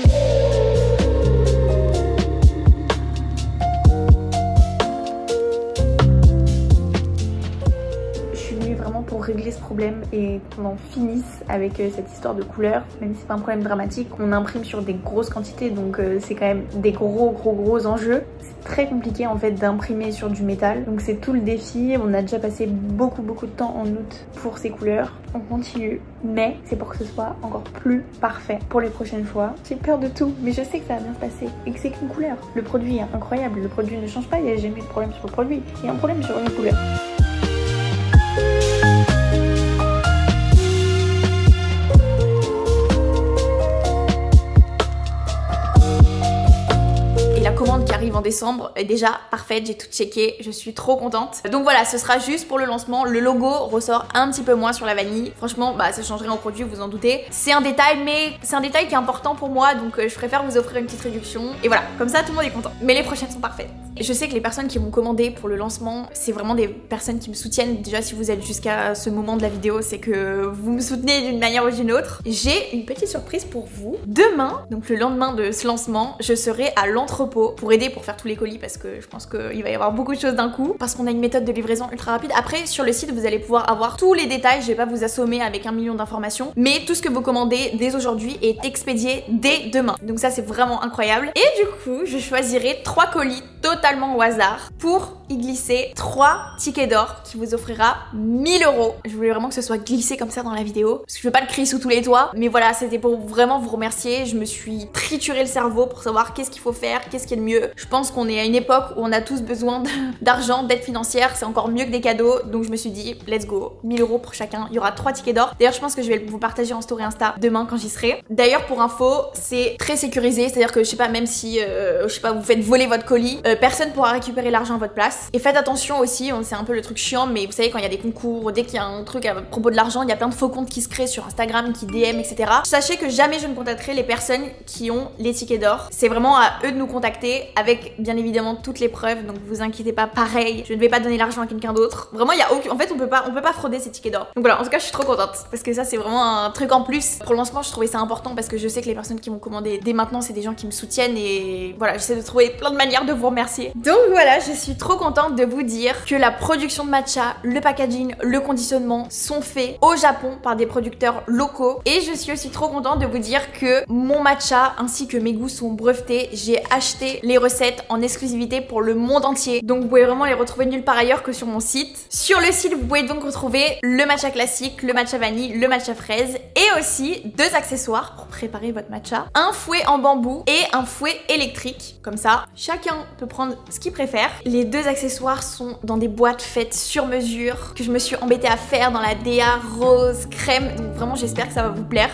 B: Je suis venue vraiment pour régler ce problème et qu'on en finisse avec euh, cette histoire de couleur, même si c'est pas un problème dramatique. On imprime sur des grosses quantités, donc euh, c'est quand même des gros gros gros enjeux. C'est très compliqué en fait d'imprimer sur du métal, donc c'est tout le défi. On a déjà passé beaucoup beaucoup de temps en août pour ces couleurs. On continue, mais c'est pour que ce soit encore plus parfait pour les prochaines fois. J'ai peur de tout, mais je sais que ça va bien se passer et que c'est qu'une couleur. Le produit est incroyable, le produit ne change pas, il n'y a jamais eu de problème sur le produit, il y a un problème sur une couleur.
A: Commande qui arrive en décembre est déjà parfaite, j'ai tout checké, je suis trop contente. Donc voilà, ce sera juste pour le lancement, le logo ressort un petit peu moins sur la vanille. Franchement, bah ça changerait en produit, vous en doutez. C'est un détail, mais c'est un détail qui est important pour moi, donc euh, je préfère vous offrir une petite réduction. Et voilà, comme ça tout le monde est content. Mais les prochaines sont parfaites. Je sais que les personnes qui vont commander pour le lancement, c'est vraiment des personnes qui me soutiennent. Déjà, si vous êtes jusqu'à ce moment de la vidéo, c'est que vous me soutenez d'une manière ou d'une autre. J'ai une petite surprise pour vous. Demain, donc le lendemain de ce lancement, je serai à l'entrepôt pour aider pour faire tous les colis, parce que je pense qu'il va y avoir beaucoup de choses d'un coup, parce qu'on a une méthode de livraison ultra rapide. Après, sur le site, vous allez pouvoir avoir tous les détails. Je vais pas vous assommer avec un million d'informations, mais tout ce que vous commandez dès aujourd'hui est expédié dès demain. Donc ça, c'est vraiment incroyable. Et du coup, je choisirai trois colis totalement au hasard pour y glisser trois tickets d'or qui vous offrira mille euros. Je voulais vraiment que ce soit glissé comme ça dans la vidéo, parce que je veux pas le crier sous tous les toits, mais voilà, c'était pour vraiment vous remercier. Je me suis trituré le cerveau pour savoir qu'est-ce qu'il faut faire, qu'est-ce qui est le mieux. Je pense pense qu'on est à une époque où on a tous besoin d'argent, d'aide financière, c'est encore mieux que des cadeaux, donc je me suis dit let's go, mille euros pour chacun, il y aura trois tickets d'or. D'ailleurs je pense que je vais vous partager en story Insta demain quand j'y serai. D'ailleurs pour info, c'est très sécurisé, c'est à dire que je sais pas, même si euh, je sais pas, vous faites voler votre colis, euh, personne pourra récupérer l'argent à votre place. Et faites attention aussi, c'est un peu le truc chiant, mais vous savez quand il y a des concours, dès qu'il y a un truc à propos de l'argent, il y a plein de faux comptes qui se créent sur Instagram, qui D M, et cetera. Sachez que jamais je ne contacterai les personnes qui ont les tickets d'or. C'est vraiment à eux de nous contacter avec bien évidemment toutes les preuves, donc vous inquiétez pas, pareil, je ne vais pas donner l'argent à quelqu'un d'autre. Vraiment, il y a aucun... En fait, on peut pas, on peut pas frauder ces tickets d'or. Donc voilà, en tout cas, je suis trop contente parce que ça, c'est vraiment un truc en plus. Pour le lancement, je trouvais ça important parce que je sais que les personnes qui vont commander dès maintenant, c'est des gens qui me soutiennent et voilà, j'essaie de trouver plein de manières de vous remercier. Donc voilà, je suis trop contente de vous dire que la production de matcha, le packaging, le conditionnement sont faits au Japon par des producteurs locaux et je suis aussi trop contente de vous dire que mon matcha ainsi que mes goûts sont brevetés. J'ai acheté les recettes en exclusivité pour le monde entier, donc vous pouvez vraiment les retrouver nulle part ailleurs que sur mon site. Sur le site, vous pouvez donc retrouver le matcha classique, le matcha vanille, le matcha fraise et aussi deux accessoires pour préparer votre matcha, un fouet en bambou et un fouet électrique. Comme ça, chacun peut prendre ce qu'il préfère. Les deux accessoires sont dans des boîtes faites sur mesure que je me suis embêtée à faire dans la D A rose crème, donc vraiment j'espère que ça va vous plaire.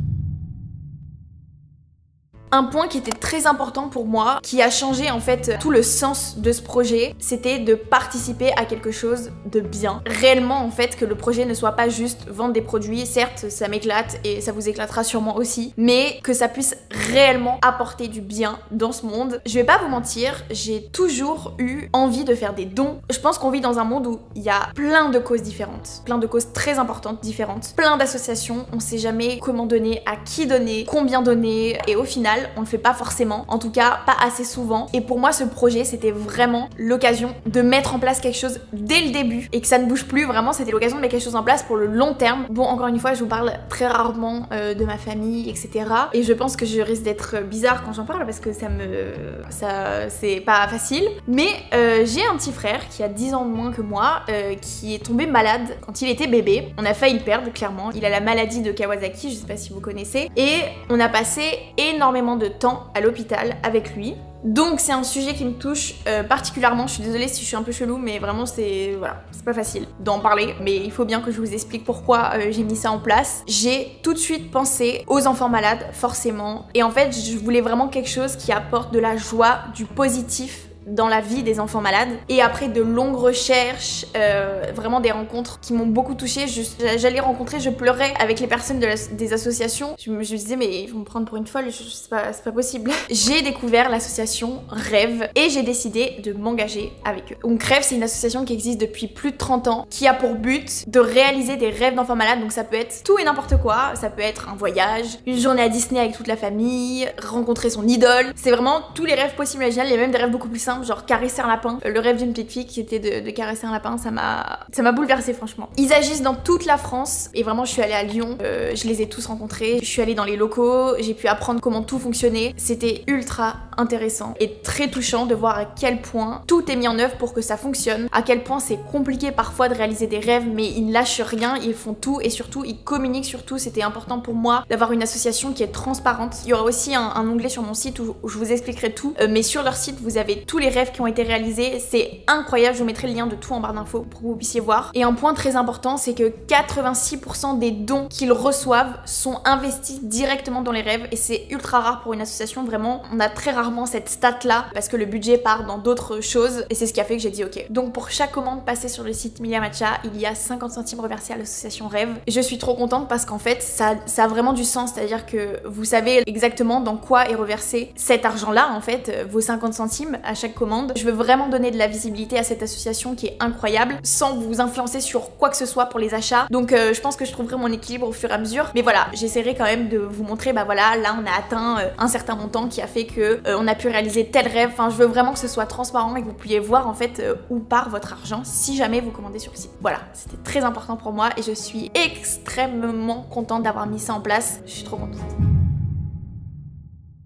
A: Un point qui était très important pour moi, qui a changé en fait tout le sens de ce projet, c'était de participer à quelque chose de bien. Réellement en fait que le projet ne soit pas juste vendre des produits, certes ça m'éclate et ça vous éclatera sûrement aussi, mais que ça puisse réellement apporter du bien dans ce monde. Je vais pas vous mentir, j'ai toujours eu envie de faire des dons. Je pense qu'on vit dans un monde où il y a plein de causes différentes, plein de causes très importantes différentes, plein d'associations, on sait jamais comment donner, à qui donner, combien donner et au final on le fait pas forcément, en tout cas pas assez souvent. Et pour moi ce projet c'était vraiment l'occasion de mettre en place quelque chose dès le début et que ça ne bouge plus. Vraiment c'était l'occasion de mettre quelque chose en place pour le long terme. Bon, encore une fois je vous parle très rarement euh, de ma famille, etc. Et je pense que je risque d'être bizarre quand j'en parle parce que ça me... ça c'est pas facile. Mais euh, j'ai un petit frère qui a dix ans de moins que moi, euh, qui est tombé malade quand il était bébé. On a failli le perdre clairement. Il a la maladie de Kawasaki, je sais pas si vous connaissez. Et on a passé énormément de temps à l'hôpital avec lui. Donc c'est un sujet qui me touche euh, particulièrement. Je suis désolée si je suis un peu chelou, mais vraiment c'est voilà, c'est pas facile d'en parler, mais il faut bien que je vous explique pourquoi euh, j'ai mis ça en place. J'ai tout de suite pensé aux enfants malades, forcément, et en fait je voulais vraiment quelque chose qui apporte de la joie, du positif dans la vie des enfants malades. Et après de longues recherches, euh, vraiment des rencontres qui m'ont beaucoup touchée, j'allais rencontrer, je pleurais avec les personnes de la, des associations. Je me, je me disais mais ils vont me prendre pour une folle, c'est pas, pas possible. J'ai découvert l'association Rêve et j'ai décidé de m'engager avec eux. Donc Rêve c'est une association qui existe depuis plus de trente ans, qui a pour but de réaliser des rêves d'enfants malades. Donc ça peut être tout et n'importe quoi, ça peut être un voyage, une journée à Disney avec toute la famille, rencontrer son idole. C'est vraiment tous les rêves possibles et imaginables, il y a même des rêves beaucoup plus simples, genre caresser un lapin. Le rêve d'une petite fille qui était de, de caresser un lapin, ça m'a ça m'a bouleversée franchement. Ils agissent dans toute la France et vraiment je suis allée à Lyon, euh, je les ai tous rencontrés, je suis allée dans les locaux, j'ai pu apprendre comment tout fonctionnait. C'était ultra intéressant et très touchant de voir à quel point tout est mis en œuvre pour que ça fonctionne, à quel point c'est compliqué parfois de réaliser des rêves mais ils ne lâchent rien, ils font tout et surtout ils communiquent sur tout. C'était important pour moi d'avoir une association qui est transparente. Il y aura aussi un, un onglet sur mon site où, où je vous expliquerai tout, euh, mais sur leur site vous avez tous les rêves qui ont été réalisés, c'est incroyable, je vous mettrai le lien de tout en barre d'infos pour que vous puissiez voir. Et un point très important, c'est que quatre-vingt-six pour cent des dons qu'ils reçoivent sont investis directement dans les rêves et c'est ultra rare pour une association, vraiment on a très rarement cette stat là parce que le budget part dans d'autres choses et c'est ce qui a fait que j'ai dit ok. Donc pour chaque commande passée sur le site Milia Matcha, il y a cinquante centimes reversés à l'association Rêve et je suis trop contente parce qu'en fait ça, ça a vraiment du sens, c'est-à-dire que vous savez exactement dans quoi est reversé cet argent là en fait, vos cinquante centimes à chaque commande. Je veux vraiment donner de la visibilité à cette association qui est incroyable sans vous influencer sur quoi que ce soit pour les achats. Donc euh, je pense que je trouverai mon équilibre au fur et à mesure. Mais voilà, j'essaierai quand même de vous montrer, bah voilà, là on a atteint euh, un certain montant qui a fait que euh, on a pu réaliser tel rêve. Enfin, je veux vraiment que ce soit transparent et que vous puissiez voir en fait euh, où part votre argent si jamais vous commandez sur le site. Voilà, c'était très important pour moi et je suis extrêmement contente d'avoir mis ça en place. Je suis trop contente.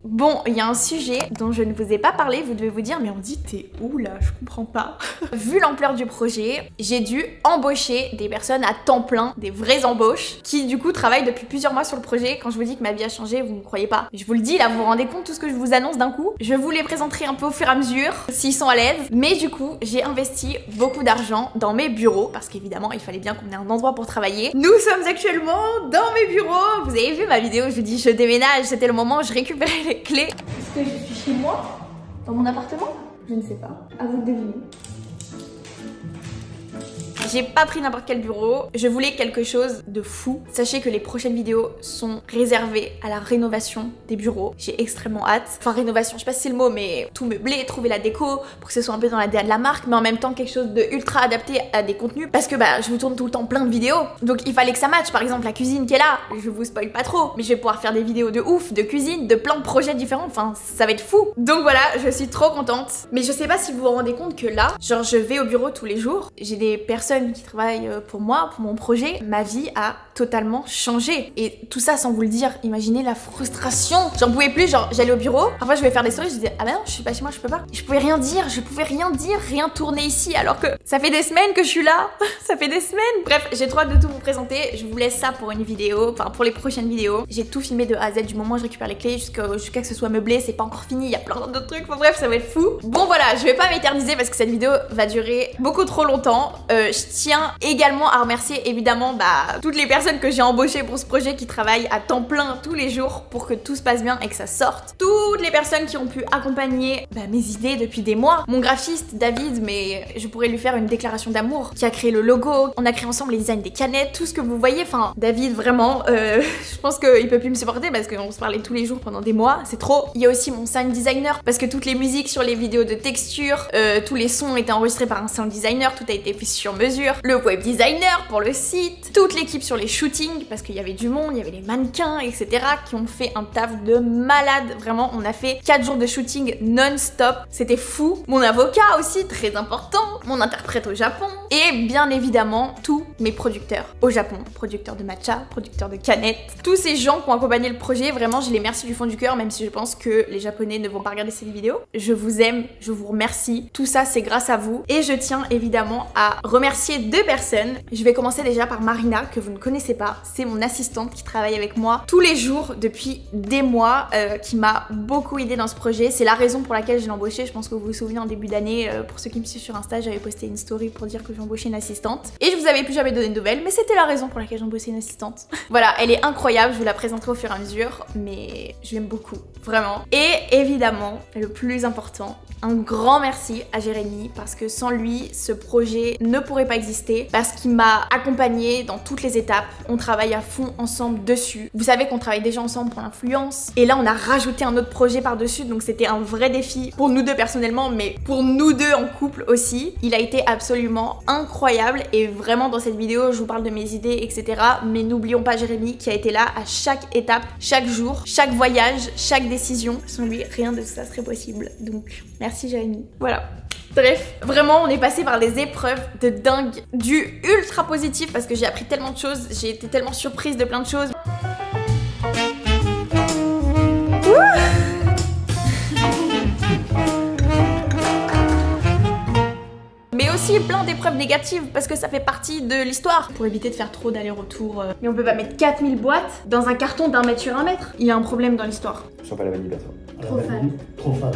A: Bon, il y a un sujet dont je ne vous ai pas parlé, vous devez vous dire mais on dit t'es où là, je comprends pas. Vu l'ampleur du projet, j'ai dû embaucher des personnes à temps plein, des vraies embauches, qui du coup travaillent depuis plusieurs mois sur le projet. Quand je vous dis que ma vie a changé, vous ne croyez pas. Je vous le dis là, vous vous rendez compte tout ce que je vous annonce d'un coup. Je vous les présenterai un peu au fur et à mesure, s'ils sont à l'aise. Mais du coup, j'ai investi beaucoup d'argent dans mes bureaux, parce qu'évidemment, il fallait bien qu'on ait un endroit pour travailler. Nous sommes actuellement dans mes bureaux. Vous avez vu ma vidéo, je vous dis je déménage, c'était le moment où je récupérais les clés.
B: Est-ce que je suis chez moi? Dans mon appartement? Je ne sais pas. À vous de deviner.
A: J'ai pas pris n'importe quel bureau, je voulais quelque chose de fou. Sachez que les prochaines vidéos sont réservées à la rénovation des bureaux. J'ai extrêmement hâte. Enfin rénovation, je sais pas si c'est le mot, mais tout meubler, trouver la déco pour que ce soit un peu dans l'A D N de la marque, mais en même temps quelque chose de ultra adapté à des contenus. Parce que bah je vous tourne tout le temps plein de vidéos, donc il fallait que ça matche. Par exemple la cuisine qui est là, je vous spoil pas trop, mais je vais pouvoir faire des vidéos de ouf, de cuisine, de plein de projets différents, enfin ça va être fou. Donc voilà, je suis trop contente. Mais je sais pas si vous vous rendez compte que là, genre je vais au bureau tous les jours, j'ai des personnes qui travaillent pour moi, pour mon projet, ma vie a totalement changé. Et tout ça sans vous le dire, imaginez la frustration. J'en pouvais plus, genre j'allais au bureau, parfois je vais faire des stories, je disais ah bah non, je suis pas chez moi, je peux pas. Je pouvais rien dire, je pouvais rien dire, rien tourner ici, alors que ça fait des semaines que je suis là. Ça fait des semaines. Bref, j'ai trop hâte de tout vous présenter. Je vous laisse ça pour une vidéo, enfin pour les prochaines vidéos. J'ai tout filmé de A à Z du moment où je récupère les clés jusqu'à jusqu'à que ce soit meublé, c'est pas encore fini, il y a plein d'autres trucs. Enfin bref, ça va être fou. Bon voilà, je vais pas m'éterniser parce que cette vidéo va durer beaucoup trop longtemps. Euh, je tiens également à remercier évidemment bah, toutes les personnes que j'ai embauchées pour ce projet qui travaillent à temps plein tous les jours pour que tout se passe bien et que ça sorte. Toutes les personnes qui ont pu accompagner bah, mes idées depuis des mois. Mon graphiste David, mais je pourrais lui faire une déclaration d'amour, qui a créé le logo, on a créé ensemble les designs des canettes, tout ce que vous voyez. Enfin David vraiment, euh, je pense qu'il peut plus me supporter parce qu'on se parlait tous les jours pendant des mois, c'est trop. Il y a aussi mon sound designer parce que toutes les musiques sur les vidéos de texture, euh, tous les sons étaient enregistrés par un sound designer, tout a été fait sur mesure. Le web designer pour le site, toute l'équipe sur les shootings parce qu'il y avait du monde, il y avait les mannequins, et cetera qui ont fait un taf de malade. Vraiment, on a fait quatre jours de shooting non-stop, c'était fou. Mon avocat aussi, très important, mon interprète au Japon et bien évidemment tous mes producteurs au Japon, producteurs de matcha, producteurs de canettes, tous ces gens qui ont accompagné le projet. Vraiment, je les remercie du fond du cœur, même si je pense que les Japonais ne vont pas regarder cette vidéo. Je vous aime, je vous remercie. Tout ça, c'est grâce à vous et je tiens évidemment à remercier deux personnes. Je vais commencer déjà par Marina, que vous ne connaissez pas. C'est mon assistante qui travaille avec moi tous les jours depuis des mois, euh, qui m'a beaucoup aidée dans ce projet. C'est la raison pour laquelle je l'ai embauchée. Je pense que vous vous souvenez en début d'année, euh, pour ceux qui me suivent sur Insta, j'avais posté une story pour dire que j'ai embauché une assistante. Et je vous avais plus jamais donné de nouvelles, mais c'était la raison pour laquelle j'ai embauché une assistante. Voilà, elle est incroyable, je vous la présenterai au fur et à mesure, mais je l'aime beaucoup, vraiment. Et évidemment, le plus important, un grand merci à Jérémy, parce que sans lui, ce projet ne pourrait pas exister, parce qu'il m'a accompagnée dans toutes les étapes. On travaille à fond ensemble dessus. Vous savez qu'on travaille déjà ensemble pour l'influence, et là on a rajouté un autre projet par-dessus, donc c'était un vrai défi pour nous deux personnellement, mais pour nous deux en couple aussi. Il a été absolument incroyable, et vraiment dans cette vidéo, je vous parle de mes idées, et cetera. Mais n'oublions pas Jérémy qui a été là à chaque étape, chaque jour, chaque voyage, chaque décision. Sans lui, rien de ça serait possible. Donc, merci Jérémy. Voilà. Bref, vraiment on est passé par des épreuves de dingue, du ultra positif parce que j'ai appris tellement de choses, j'ai été tellement surprise de plein de choses. Mais aussi plein d'épreuves négatives parce que ça fait partie de l'histoire. Pour éviter de faire trop d'aller-retour. Euh... Mais on peut pas mettre quatre mille boîtes dans un carton d'un mètre sur un mètre. Il y a un problème dans l'histoire.
D: Je sens pas la vanille, toi.
B: Trop fan.
F: Trop fan.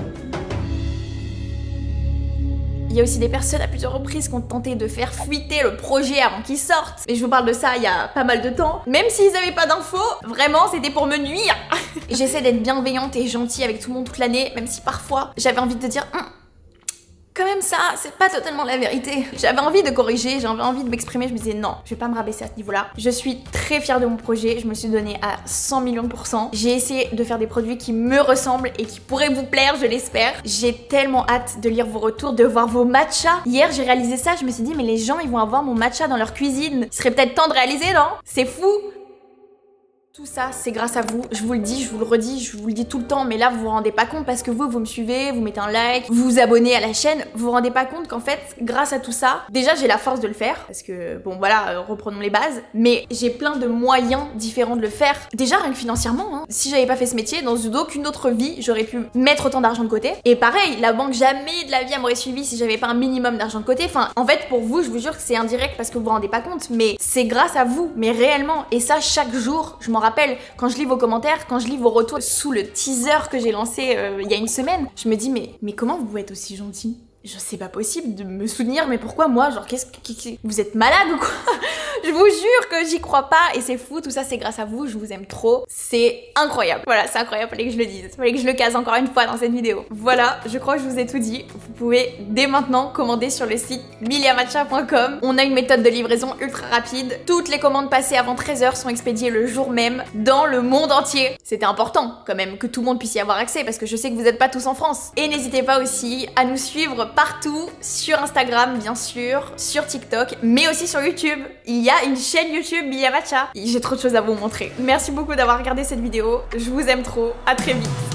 A: Il y a aussi des personnes à plusieurs reprises qui ont tenté de faire fuiter le projet avant qu'il sorte. Mais je vous parle de ça il y a pas mal de temps. Même s'ils n'avaient pas d'infos, vraiment c'était pour me nuire. J'essaie d'être bienveillante et gentille avec tout le monde toute l'année, même si parfois j'avais envie de dire hm, quand même ça, c'est pas totalement la vérité. J'avais envie de corriger, j'avais envie de m'exprimer, je me disais non, je vais pas me rabaisser à ce niveau-là. Je suis très fière de mon projet, je me suis donnée à cent millions de pourcents. J'ai essayé de faire des produits qui me ressemblent et qui pourraient vous plaire, je l'espère. J'ai tellement hâte de lire vos retours, de voir vos matchas. Hier, j'ai réalisé ça, je me suis dit mais les gens, ils vont avoir mon matcha dans leur cuisine. Il serait peut-être temps de réaliser, non? C'est fou! Tout ça, c'est grâce à vous. Je vous le dis, je vous le redis, je vous le dis tout le temps, mais là, vous vous rendez pas compte parce que vous, vous me suivez, vous mettez un like, vous vous abonnez à la chaîne, vous vous rendez pas compte qu'en fait, grâce à tout ça, déjà, j'ai la force de le faire parce que, bon, voilà, euh, reprenons les bases, mais j'ai plein de moyens différents de le faire. Déjà, rien que financièrement, hein. Si j'avais pas fait ce métier, dans aucune autre vie, j'aurais pu mettre autant d'argent de côté. Et pareil, la banque, jamais de la vie, elle m'aurait suivi si j'avais pas un minimum d'argent de côté. Enfin, en fait, pour vous, je vous jure que c'est indirect parce que vous vous rendez pas compte, mais c'est grâce à vous, mais réellement. Et ça, chaque jour, je m'en rappelle, quand je lis vos commentaires, quand je lis vos retours sous le teaser que j'ai lancé euh, il y a une semaine, je me dis mais, mais comment vous pouvez être aussi gentil? Je sais pas possible de me soutenir, mais pourquoi moi? Genre, qu'est-ce que... Vous êtes malade ou quoi? Je vous jure que j'y crois pas et c'est fou, tout ça c'est grâce à vous, je vous aime trop. C'est incroyable. Voilà, c'est incroyable, fallait que je le dise. Fallait que je le case encore une fois dans cette vidéo. Voilà, je crois que je vous ai tout dit. Vous pouvez dès maintenant commander sur le site milia matcha point com. On a une méthode de livraison ultra rapide. Toutes les commandes passées avant treize heures sont expédiées le jour même dans le monde entier. C'était important quand même que tout le monde puisse y avoir accès parce que je sais que vous n'êtes pas tous en France. Et n'hésitez pas aussi à nous suivre partout, sur Instagram bien sûr, sur TikTok, mais aussi sur YouTube. Il y a une chaîne YouTube Milia Matcha. J'ai trop de choses à vous montrer. Merci beaucoup d'avoir regardé cette vidéo. Je vous aime trop. À très vite.